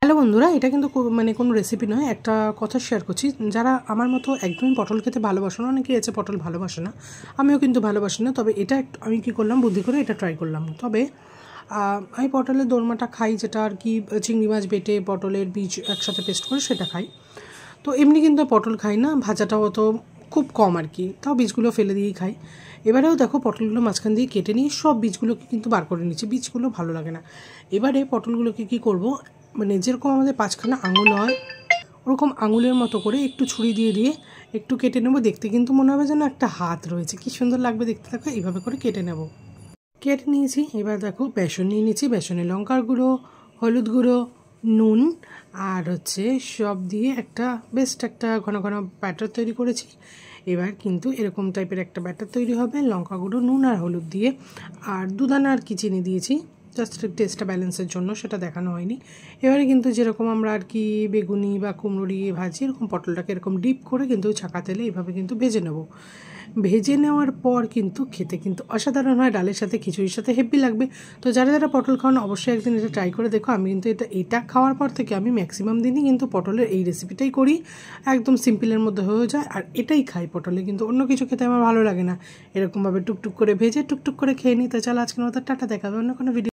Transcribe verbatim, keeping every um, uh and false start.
Hello বন্ধুরা, এটা কিন্তু মানে কোনো রেসিপি নয়, একটা কথা শেয়ার করছি। যারা আমার মতো একদমই পটল খেতে ভালোবাসে না, অনেকেই আছে পটল ভালোবাসে না, আমিও কিন্তু ভালোবাসি না। তবে এটা একটু আমি কী করলাম, বুদ্ধি করে এটা ট্রাই করলাম। তবে আমি পটলের দোরমাটা খাই, যেটা আর কি চিংড়ি মাছ বেটে পটলের বীজ একসাথে পেস্ট করে সেটা খাই। তো এমনি কিন্তু পটল খাই না, ভাজাটাও তো খুব কম আর কি, তাও বীজগুলো ফেলে দিয়েই খাই। এবারেও দেখো পটলগুলো মাঝখান দিয়ে কেটে নিয়ে সব বীজগুলোকে কিন্তু বার করে নিচ্ছি, বীজগুলো ভালো লাগে না। এবারে পটলগুলোকে কী করব, মানে যেরকম আমাদের পাঁচখানা আঙুল হয় ওরকম আঙুলের মতো করে একটু ছুরি দিয়ে দিয়ে একটু কেটে নেব। দেখতে কিন্তু মনে হবে যেন একটা হাত রয়েছে, কি সুন্দর লাগবে দেখতে। থাকো এইভাবে করে কেটে নেব। কেটে নিয়েছি। এবার দেখো বেসন নিয়ে নিয়েছি, বেসনে লঙ্কার গুঁড়ো, হলুদ গুঁড়ো, নুন আর হচ্ছে সব দিয়ে একটা বেস্ট একটা ঘন ঘন ব্যাটার তৈরি করেছি। এবার কিন্তু এরকম টাইপের একটা ব্যাটার তৈরি হবে লঙ্কা গুঁড়ো, নুন আর হলুদ দিয়ে। আর দুদানা আর কি চিনি দিয়েছি, জাস্ট টেস্টটা ব্যালেন্সের জন্য, সেটা দেখানো হয়নি। এবারে কিন্তু যেরকম আমরা আর কি বেগুনি বা কুমড়ো দিয়ে ভাজি, এরকম পটলটাকে এরকম ডিপ করে কিন্তু ছাকা তেলে এইভাবে কিন্তু ভেজে নেব। ভেজে নেওয়ার পর কিন্তু খেতে কিন্তু অসাধারণ হয়, ডালের সাথে খিচুড়ির সাথে হেভি লাগবে। তো যারা যারা পটল খাওয়ান অবশ্যই একদিন এটা ট্রাই করে দেখো। আমি কিন্তু এটা এটা খাওয়ার পর থেকে আমি ম্যাক্সিমাম দিনই কিন্তু পটলের এই রেসিপিটাই করি, একদম সিম্পলের মধ্যে হয়ে যায় আর এটাই খাই পটলে, কিন্তু অন্য কিছু খেতে আমার ভালো লাগে না। এরকমভাবে টুকটুক করে ভেজে টুকটুক করে খেয়ে নিই। তো চলো আজকের মতো টাটা, দেখাবে অন্য কোনো ভিডিও।